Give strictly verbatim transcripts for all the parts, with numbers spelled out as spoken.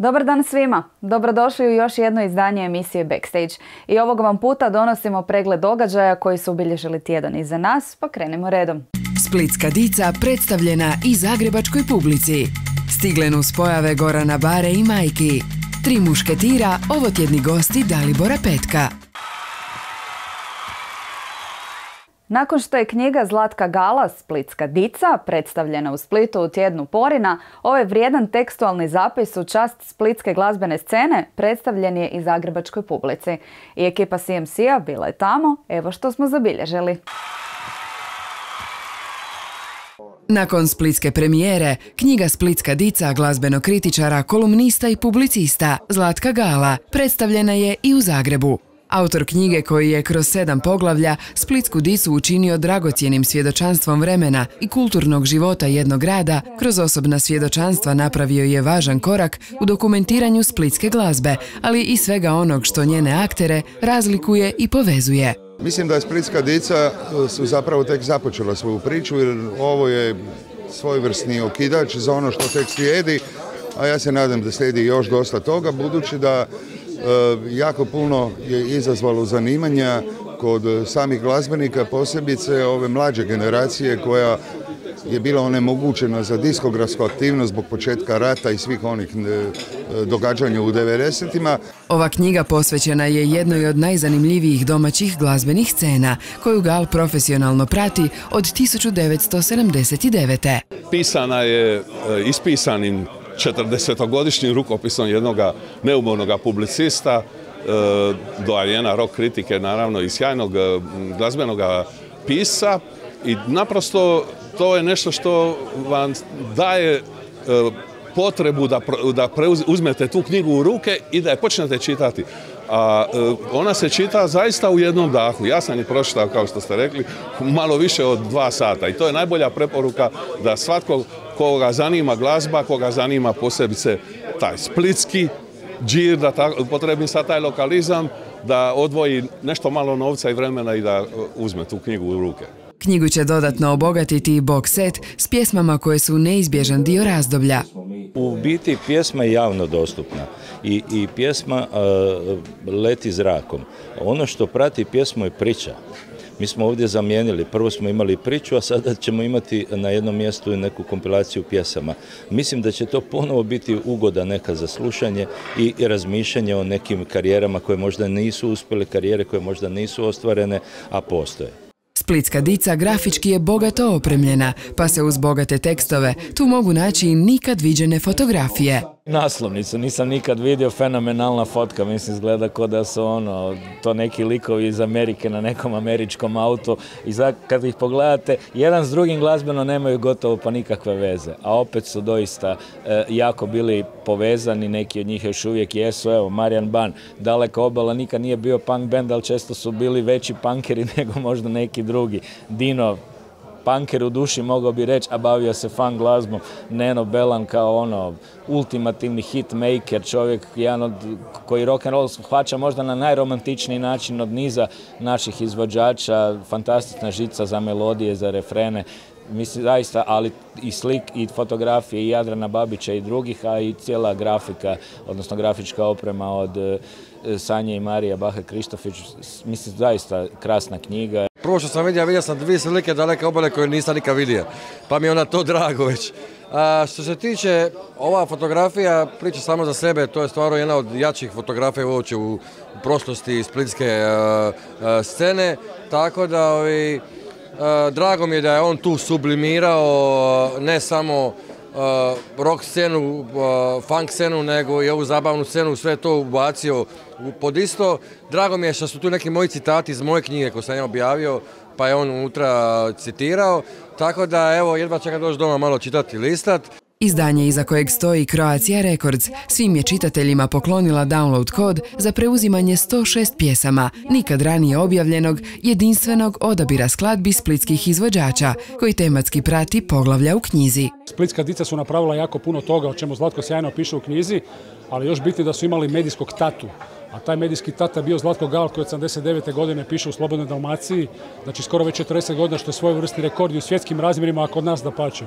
Dobar dan svima. Dobrodošli u još jedno izdanje emisije Backstage. I ovog vam puta donosimo pregled događaja koji su obilježili tjedan iza nas, pa krenemo redom. Splitska dica predstavljena i zagrebačkoj publici. Stigle nus pojave Gorana Bare i majki. Tri mušketira, ovotjedni gosti Dalibora Petka. Nakon što je knjiga Zlatka Gala Splitska dica predstavljena u Splitu u tjednu Porina, ovaj vrijedan tekstualni zapis u čast splitske glazbene scene predstavljen je i zagrebačkoj publici. I ekipa C M C-a bila je tamo, evo što smo zabilježili. Nakon splitske premijere, knjiga Splitska dica glazbenog kritičara, kolumnista i publicista Zlatka Gala predstavljena je i u Zagrebu. Autor knjige, koji je kroz sedam poglavlja Splitsku dicu učinio dragocjenim svjedočanstvom vremena i kulturnog života jednog grada, kroz osobna svjedočanstva napravio je važan korak u dokumentiranju splitske glazbe, ali i svega onog što njene aktere razlikuje i povezuje. Mislim da je Splitska dica su zapravo tek započela svoju priču, jer ovo je svojevrsni okidač za ono što tek slijedi, a ja se nadam da slijedi još dosta toga, budući da jako puno je izazvalo zanimanja kod samih glazbenika, posebice ove mlađe generacije koja je bila onemogućena za diskografsku aktivnost zbog početka rata i svih onih događanja u devedesetima. Ova knjiga posvećena je jednoj od najzanimljivijih domaćih glazbenih scena, koju Gal profesionalno prati od tisuću devetsto sedamdeset devete. Pisana je ispisanim četrdesetogodišnjim rukopisom jednog neumornog publicista, doajena rock kritike, naravno i sjajnog glazbenog pisca, i naprosto to je nešto što vam daje potrebu da, da uzmete tu knjigu u ruke i da je počnete čitati. A ona se čita zaista u jednom dahu. Ja sam je pročitao, kao što ste rekli, malo više od dva sata i to je najbolja preporuka da svatko koga zanima glazba, koga zanima posebice taj splitski džir, da upotrebim sad taj lokalizam, da odvoji nešto malo novca i vremena i da uzme tu knjigu u ruke. Knjigu će dodatno obogatiti i box set s pjesmama koje su neizbježan dio razdoblja. U biti pjesma je javno dostupna i, i pjesma uh, leti zrakom. Ono što prati pjesmu je priča. Mi smo ovdje zamijenili, prvo smo imali priču, a sada ćemo imati na jednom mjestu neku kompilaciju pjesama. Mislim da će to ponovo biti ugoda neka za slušanje i razmišljanje o nekim karijerama koje možda nisu uspjele, karijere koje možda nisu ostvarene, a postoje. Splitska dica grafički je bogato opremljena, pa se uz bogate tekstove tu mogu naći i nikad viđene fotografije. Naslovnicu nisam nikad vidio, fenomenalna fotka, mislim izgleda kao da su ono, to neki likovi iz Amerike na nekom američkom autu i za, kad ih pogledate, jedan s drugim glazbeno nemaju gotovo pa nikakve veze, a opet su doista e, jako bili povezani, neki od njih još uvijek jesu, evo Marijan Ban, Daleka obala nikad nije bio punk band, ali često su bili veći punkeri nego možda neki drugi. Dino, punker u duši, mogao bi reći, a bavio se funk glazbom. Neno Belan kao ono ultimativni hitmaker, čovjek jedan od, koji rock and roll shvaća možda na najromantičniji način od niza naših izvođača, fantastična žica za melodije, za refrene. Mislim, zaista, ali i slik, i fotografije, i Jadrana Babića i drugih, a i cijela grafika, odnosno grafička oprema od Sanje i Marija Bahe Krištofić, mislim, zaista krasna knjiga. Prvo što sam vidio, vidio sam dvije slike Daleke obale koje nisam nikad vidio, pa mi je ona to drago već. A što se tiče, ova fotografija priča samo za sebe, to je stvarno jedna od jačih fotografija uopće u prošlosti splitske uh, uh, scene, tako da ovi, uh, drago mi je da je on tu sublimirao ne samo Uh, rock scenu, uh, funk scenu, nego i ovu zabavnu scenu, sve to ubacio pod isto. Drago mi je što su tu neki moji citati iz moje knjige koje sam ja objavio, pa je on unutra citirao, tako da evo jedva čekam doći doma malo čitati, listat. Izdanje iza kojeg stoji Croatia Records svim je čitateljima poklonila download kod za preuzimanje sto šest pjesama, nikad ranije objavljenog, jedinstvenog odabira skladbi splitskih izvođača, koji tematski prati poglavlja u knjizi. Splitska dica su napravila jako puno toga, o čemu Zlatko sjajno piše u knjizi, ali još biti da su imali medijskog tatu. A taj medijski tata je bio Zlatko Gal, koji od sedamdeset devete godine piše u Slobodnoj Dalmaciji, znači skoro već četrdeset godina, što je svojevrsni rekord i u svjetskim razmjerima, a kod nas dapače.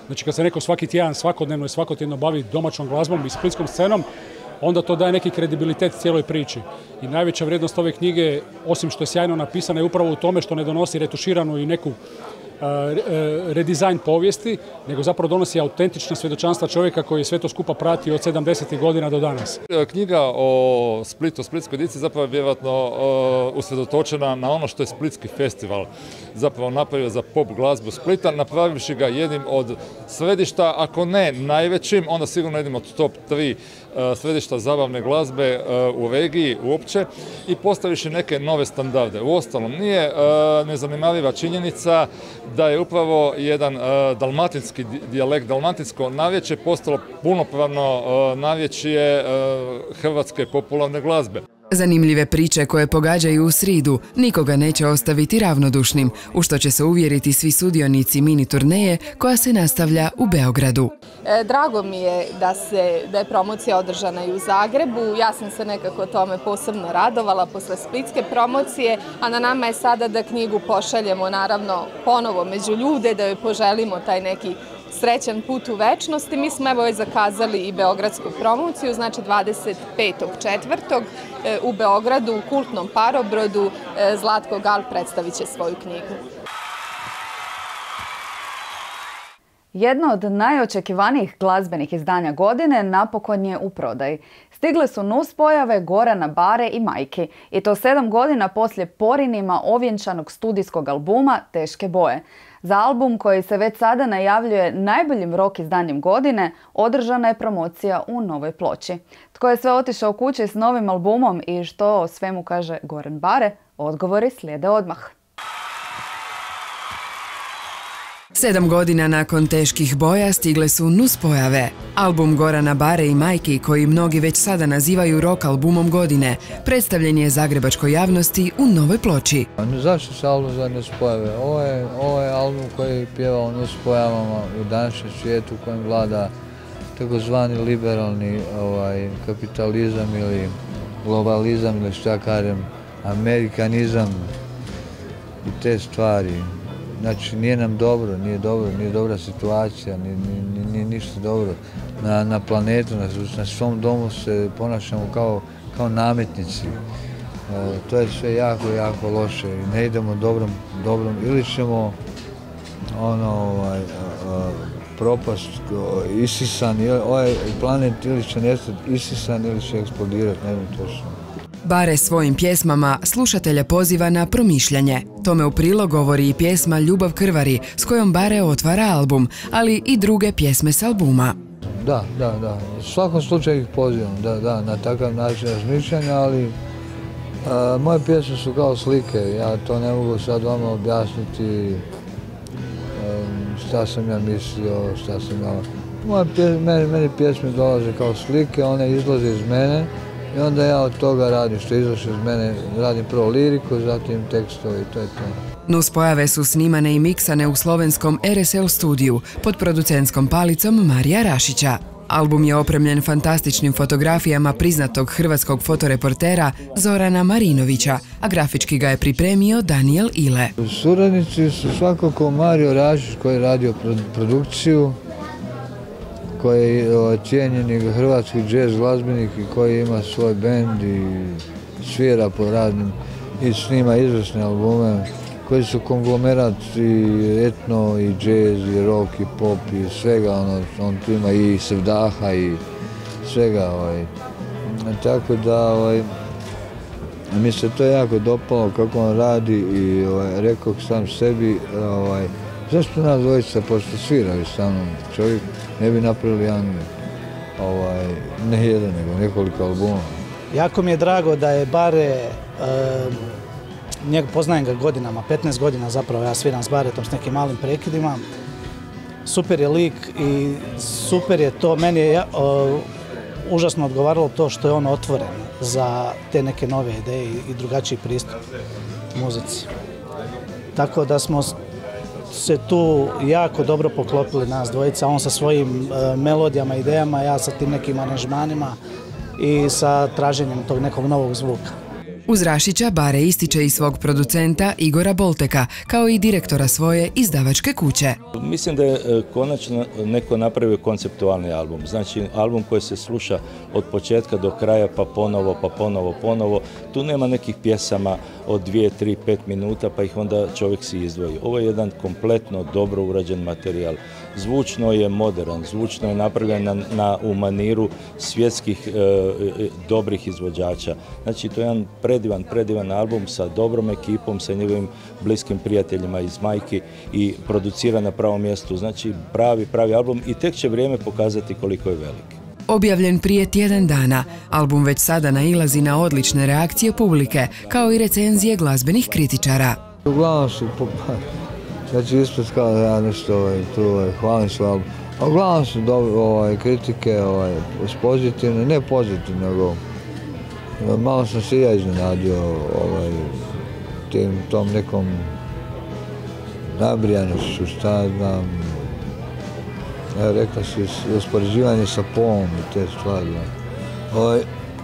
Znači kad se neko svaki tjedan, svakodnevno i svakotjedno bavi domaćom glazbom i splitskom scenom, onda to daje neki kredibilitet cijeloj priči. I najveća vrijednost ove knjige, osim što je sjajno napisana, je upravo u tome što ne donosi retuširanu i neku redizajn povijesti, nego zapravo donosi autentična svjedočanstva čovjeka koji je sve to skupa pratio od sedamdesetih godina do danas. Knjiga o Splitu, o Splitskoj dici zapravo je vjerojatno usredotočena na ono što je Splitski festival zapravo napravio za pop glazbu Splita, napravivši ga jednim od središta, ako ne najvećim, onda sigurno jednim od top tri središta zabavne glazbe u regiji uopće i postaviši neke nove standarde. Uostalom, nije nezanemariva činjenica da je upravo jedan dalmatinski dijalekt, dalmatinsko narječje postalo punopravno narječje hrvatske popularne glazbe. Zanimljive priče koje pogađaju u sridu nikoga neće ostaviti ravnodušnim, u što će se uvjeriti svi sudionici mini turneje koja se nastavlja u Beogradu. E, drago mi je da, se, da je promocija održana i u Zagrebu. Ja sam se nekako tome posebno radovala posle splitske promocije, a na nama je sada da knjigu pošaljemo naravno ponovo među ljude, da joj poželimo taj neki srećan put u večnosti. Mi smo evo zakazali i beogradsku promociju, znači dvadeset petog četvrtog u Beogradu, u kultnom Parobrodu, Zlatko Gal predstavit će svoju knjigu. Jedno od najočekivanijih glazbenih izdanja godine napokon je u prodaji. Stigle su nuspojave Gorana Bare i Majki, i to sedam godina poslije Porinima ovjenčanog studijskog albuma Teške boje. Za album koji se već sada najavljuje najboljim rock izdanjem godine, održana je promocija u novoj ploči. Tko je sve otišao kući s novim albumom i što o svemu kaže Goran Bare, odgovori slijede odmah. Sedam godina nakon Teških boja stigle su nuspojave. Album Gorana Bare i Majki, koji mnogi već sada nazivaju rock albumom godine, predstavljen je zagrebačkoj javnosti u novoj ploči. Zašto se album za nuspojave? Ovo je, ovo je album koji pjeva o nuspojavama u današnjem svijetu u kojem vlada takozvani liberalni ovaj, kapitalizam ili globalizam ili što ja kažem, amerikanizam i te stvari. Znači, nije nam dobro, nije dobro, nije dobra situacija, nije, nije, nije ništa dobro. Na, na planetu, na, na svom domu se ponašamo kao, kao nametnici. E, to je sve jako, jako loše i ne idemo dobrom, dobrom. Ili ćemo ono, ovaj, a, propast, isisan, ili, ovaj planet ili će nestati isisan ili će eksplodirati, ne znam točno. Bare svojim pjesmama slušatelja poziva na promišljanje. Tome u prilog govori i pjesma Ljubav krvari, s kojom Bare otvara album, ali i druge pjesme s albuma. Da, da, da. U svakom slučaju ih pozivam, da, da, na takav način razmišljanja, ali a, moje pjesme su kao slike. Ja to ne mogu sad vama objasniti a, šta sam ja mislio, šta sam ja... Moje pjesme, meni, meni pjesme dolaze kao slike, one izlaze iz mene. I onda ja od toga radim što izlaše iz mene, radim prvo liriku, zatim tekstove i to je to. Nuspojave su snimane i miksane u slovenskom R S L studiju pod producentskom palicom Marija Rašića. Album je opremljen fantastičnim fotografijama priznatog hrvatskog fotoreportera Zorana Marinovića, a grafički ga je pripremio Daniel Ile. Suradnici su svakako Mario Rašić koji je radio produkciju, koji je cijenjeni hrvatski džez glazbenik i koji ima svoj bend i svira po raznim i snima izvrsne albume koji su konglomerat i etno i džez i rock i pop i svega, ono, on tu ima i sevdaha i svega, ovaj. Tako da, ovaj, mi se to jako dopalo kako on radi i ovaj, rekao sam sebi, ovaj, zašto nas dvojica, pošto sviraju sa mnom, čovjek ne bi napravili jedan, ovaj, ne jedan, nego nekoliko albuma. Jako mi je drago da je Bare, e, njega poznajem ga godinama, petnaest godina zapravo ja sviram s Baretom s nekim malim prekidima. Super je lik i super je to, meni je o, užasno odgovaralo to što je on otvoren za te neke nove ideje i drugačiji pristup muzici. Tako da smo se tu jako dobro poklopili nas dvojica, on sa svojim e, melodijama, idejama, ja sa tim nekim aranžmanima i sa traženjem tog nekog novog zvuka. Uz Rašića Bare ističe i svog producenta Igora Bolteka, kao i direktora svoje izdavačke kuće. Mislim da je konačno neko napravio konceptualni album. Znači album koji se sluša od početka do kraja, pa ponovo, pa ponovo, ponovo. Tu nema nekih pjesama od dvije, tri, pet minuta, pa ih onda čovjek si izdvoji. Ovo je jedan kompletno dobro urađen materijal. Zvučno je modern, zvučno je napravljen na, na, u maniru svjetskih e, dobrih izvođača. Znači to je jedan predivan, predivan album sa dobrom ekipom, sa njegovim bliskim prijateljima iz Majki i producira na pravom mjestu. Znači pravi, pravi album i tek će vrijeme pokazati koliko je velik. Objavljen prije tjedan dana, album već sada nailazi na odlične reakcije publike, kao i recenzije glazbenih kritičara. Uglavnom su, znači ispred kao da ja nešto ovaj, tu ovaj, hvalim svoj album. A uglavnom su dobro, ovaj, kritike ovaj, pozitivne, ne pozitivne, nego malo sam se ja iznenadio ovaj, tim, tom nekom nabrijanošću, šta znam, ja rekla si uspoređivanje sa Polom i te stvari. Ovaj,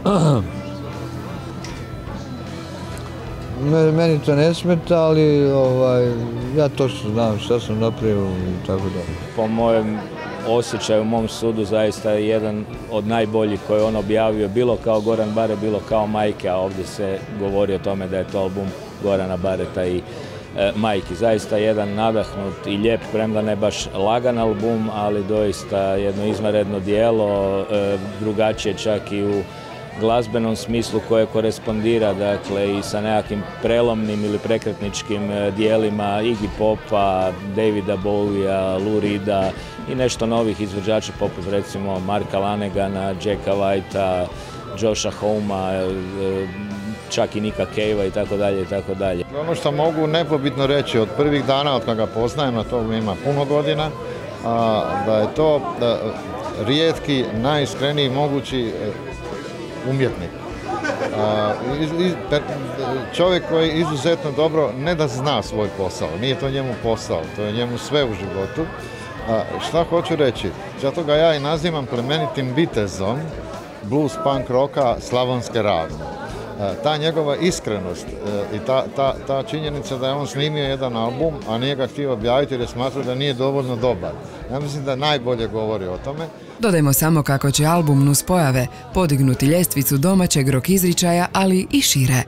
meni to ne smeta, ali ovaj, ja točno znam šta sam napravio i tako dalje. Po mojem osjećaju, u mom sudu, zaista je jedan od najboljih koji je on objavio, bilo kao Goran Bare, bilo kao Majke, a ovdje se govori o tome da je to album Gorana Bareta i e, Majki. Zaista jedan nadahnut i lijep, premda ne baš lagan album, ali doista jedno izvanredno dijelo, e, drugačije čak i u glazbenom smislu koje korespondira, dakle, i sa nekakvim prelomnim ili prekretničkim dijelima Iggy Popa, Davida Bowiea, Lou Reeda i nešto novih izvođača poput recimo Marka Lanegana, Jacka Whitea, Josha Homea, čak i Nicka Cavea i tako dalje i tako dalje. Ono što mogu nepobitno reći od prvih dana od kada ga poznajem, a to ima puno godina, a, da je to da, rijetki, najiskreniji mogući umjetnik. A, iz, iz, čovjek koji izuzetno dobro, ne da zna svoj posao, nije to njemu posao, to je njemu sve u životu. A, šta hoću reći? Zato ga ja i nazivam plemenitim vitezom blues punk roka Slavonske Ravne. Ta njegova iskrenost i ta, ta, ta činjenica da je on snimio jedan album, a nije ga htio objaviti jer je smatrao da nije dovoljno dobar. Ja mislim da najbolje govori o tome. Dodajmo samo kako će album Nuspojave podignuti ljestvicu domaćeg rock izričaja, ali i šire.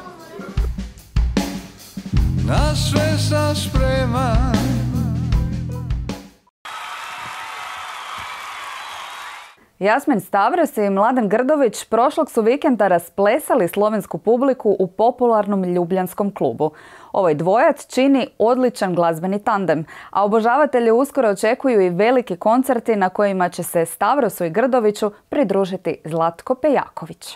Na sve sam spreman. Jasmin Stavros i Mladen Grdović prošlog su vikenda rasplesali slovensku publiku u popularnom ljubljanskom klubu. Ovaj dvojac čini odličan glazbeni tandem, a obožavatelji uskoro očekuju i veliki koncerti na kojima će se Stavrosu i Grdoviću pridružiti Zlatko Pejaković.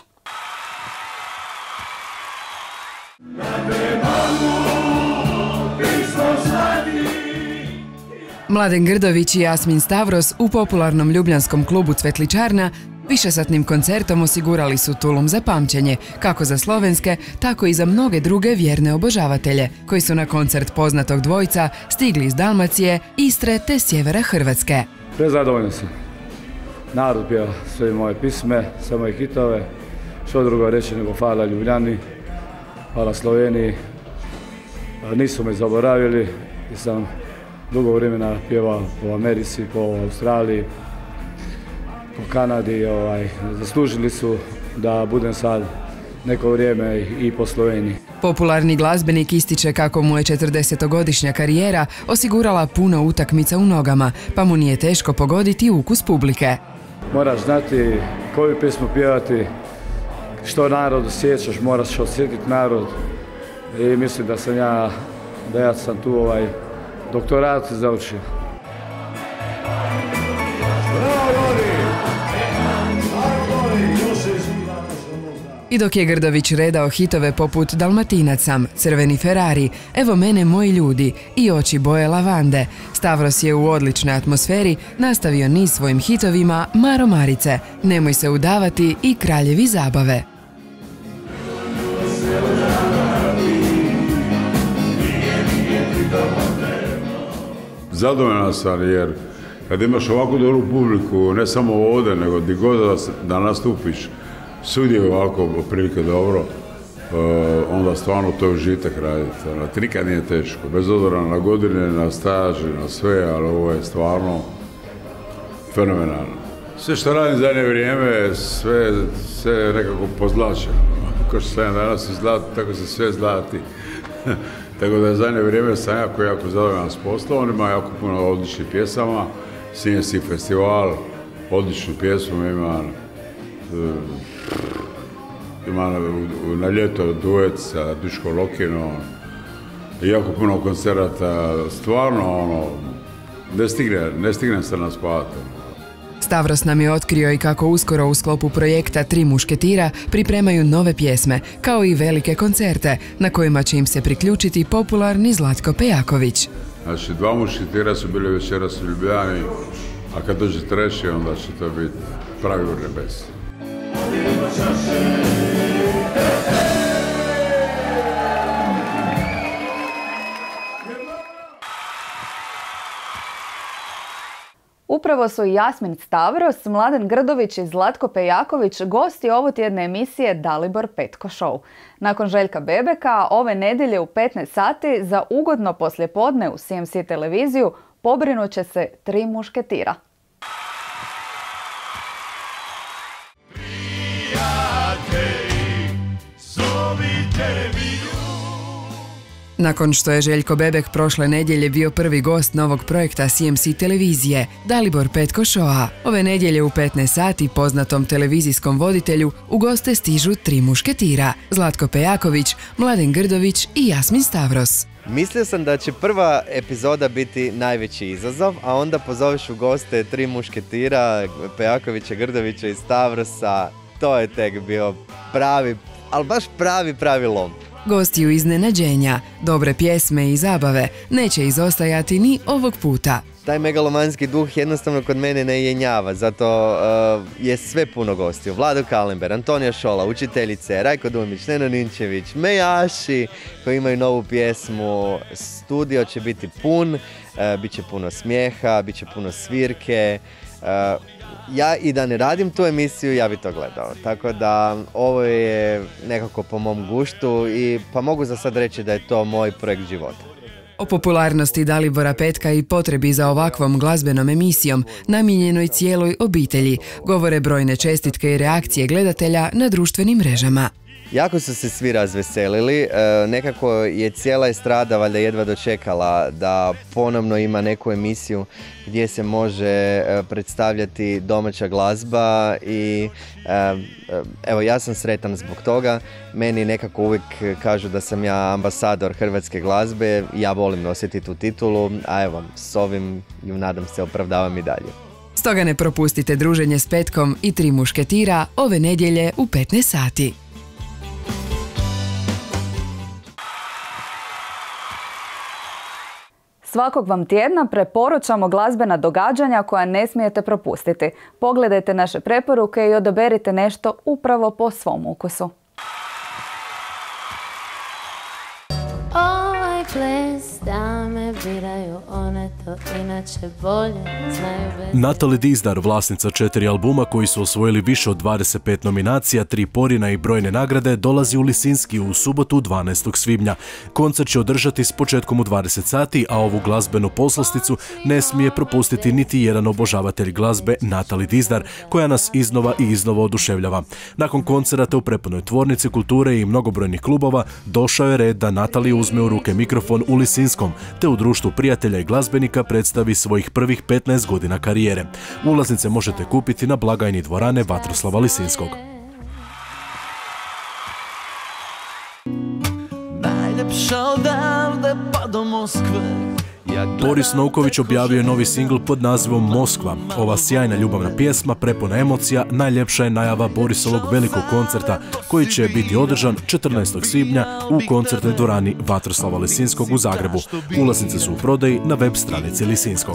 Mladen Grdović i Jasmin Stavros u popularnom ljubljanskom klubu Cvetličarna višesatnim koncertom osigurali su tulum za pamćenje, kako za slovenske, tako i za mnoge druge vjerne obožavatelje, koji su na koncert poznatog dvojca stigli iz Dalmacije, Istre te sjevera Hrvatske. Prezadovoljno sam. Narod pjeva sve moje pisme, sve moje hitove. Što drugo reći nego hvala Ljubljani, hvala Sloveniji. Nisu me zaboravili i sam dugo vremena pjevao po Americi, po Australiji, po Kanadi. Ovaj, zaslužili su da budem sad neko vrijeme i po Sloveniji. Popularni glazbenik ističe kako mu je četrdesetogodišnja karijera osigurala puno utakmica u nogama, pa mu nije teško pogoditi ukus publike. Moraš znati koju pjesmu pjevati, što narod osjećaš, moraš osjetiti narod. I mislim da sam ja, da ja sam tu ovaj, doktorat završio. I dok je Grdović redao hitove poput Dalmatinac sam, Crveni Ferrari, Evo mene moji ljudi i Oči boje lavande, Stavros je u odličnoj atmosferi nastavio niz svojim hitovima Maro Marice, Nemoj se udavati i Kraljevi zabave. Zadovoljan sam jer kad imaš ovako dobru publiku, ne samo ovdje, nego gdje god da nastupiš, svugdje je ovako prilike dobro. onda stvarno to je užitak raditi. To nikad nije teško, bez obzira na godine, na staž, na sve, ali ovo je stvarno fenomenalno. Sve što radim zadnje vrijeme, sve, sve je nekako pozlačeno. Ko što sam danas izlati, tako se sve zlati. Tako da je zadnje vrijeme sam jako, jako zadovoljan s poslom, ima jako puno odličnih pjesama, Sinjski festival, odličnu pjesmu ima, ima na ljeto duet sa Duško Lokinom, jako puno koncerata, stvarno ono, ne stigne, ne stigne se na spavati. Stavros nam je otkrio i kako uskoro u sklopu projekta Tri mušketira pripremaju nove pjesme, kao i velike koncerte, na kojima će im se priključiti popularni Zlatko Pejaković. Znači, dva mušketira su bili večeras u Ljubljani, a kad dođe treći, onda će to biti pravi urnebes. Upravo su Jasmin Stavros, Mladen Grdović i Zlatko Pejaković gosti ovotjedne emisije Dalibor Petko Show. Nakon Željka Bebeka, ove nedjelje u petnaest sati za ugodno poslijepodne u C M C televiziju pobrinut će se Tri mušketira. Nakon što je Željko Bebek prošle nedjelje bio prvi gost novog projekta C M C televizije, Dalibor Petko Showa, ove nedjelje u petnaest sati poznatom televizijskom voditelju u goste stižu Tri mušketira, Zlatko Pejaković, Mladen Grdović i Jasmin Stavros. Mislio sam da će prva epizoda biti najveći izazov, a onda pozoveš u goste Tri mušketira, Pejakovića, Grdovića i Stavrosa. To je tek bio pravi, ali baš pravi, pravi lom. Gostiju iznenađenja, dobre pjesme i zabave neće izostajati ni ovog puta. Taj megalomanski duh jednostavno kod mene ne jenjava, zato uh, je sve puno gostiju. Vlado Kalember, Antonija Šola, učiteljice, Rajko Dumić, Neno Ninčević, Mejaši koji imaju novu pjesmu. Studio će biti pun, uh, bit će puno smijeha, bit će puno svirke. Uh, ja i da ne radim tu emisiju, ja bi to gledao. Tako da ovo je nekako po mom guštu i pa mogu za sad reći da je to moj projekt života. O popularnosti Dalibora Petka i potrebi za ovakvom glazbenom emisijom namijenjenoj cijeloj obitelji govore brojne čestitke i reakcije gledatelja na društvenim mrežama. Jako su se svi razveselili, e, nekako je cijela estrada valjda jedva dočekala da ponovno ima neku emisiju gdje se može e, predstavljati domaća glazba i e, evo ja sam sretan zbog toga. Meni nekako uvijek kažu da sam ja ambasador hrvatske glazbe, ja volim nositi tu titulu, a evo s ovim ju nadam se opravdavam i dalje. Stoga ne propustite druženje s Petkom i Tri mušketira ove nedjelje u petnaest sati. Svakog vam tjedna preporučamo glazbena događanja koja ne smijete propustiti. Pogledajte naše preporuke i odaberite nešto upravo po svom ukusu. Ovaj ples da me biraju, one to inače bolje znaju bez... Natalie Dizdar, vlasnica četiri albuma koji su osvojili više od dvadeset pet nominacija, tri porina i brojne nagrade, dolazi u Lisinski u subotu dvanaestog svibnja. Koncert će održati s početkom u dvadeset sati, a ovu glazbenu poslasticu ne smije propustiti niti jedan obožavatelj glazbe, Natalie Dizdar, koja nas iznova i iznova oduševljava. Nakon koncerta u prepunoj tvornici kulture i mnogobrojnih klubova, došao je red da Natalie uzme u ruke mikrofon u Lisinskom, te u društvu prijatelja i glazbenika predstavi svojih prvih petnaest godina karijere. Ulaznice možete kupiti na blagajni dvorane Vatroslava Lisinskog. Najljepša odavde pa do Moskve. Boris Novković objavio je novi singl pod nazivom Moskva. Ova sjajna ljubavna pjesma, prepuna emocija, najljepša je najava Borisovog velikog koncerta koji će biti održan četrnaestog svibnja u koncertnoj dvorani Vatroslava Lisinskog u Zagrebu. Ulaznice su u prodaji na web stranici Lisinskog.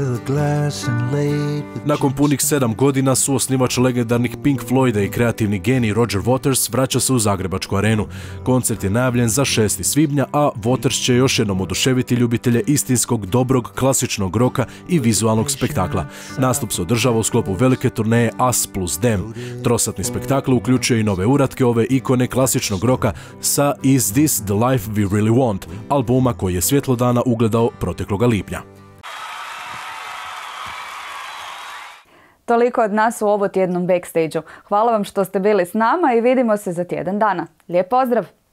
Nakon punih sedam godina suosnivač legendarnih Pink Floyda i kreativni genij Roger Waters vraća se u Zagrebačku arenu. Koncert je najavljen za šesti svibnja, a Waters će još jednom oduševiti ljubitelje istinskog, dobrog, klasičnog roka i vizualnog spektakla. Nastup se održava u sklopu velike turneje Us plus Them. Trosatni spektakl uključuje i nove uratke ove ikone klasičnog roka sa Is This the Life We Really Want, albuma koji je svjetlo dana ugledao protekloga lipnja. Toliko od nas u ovotjednom backstage-u. Hvala vam što ste bili s nama i vidimo se za tjedan dana. Lijep pozdrav!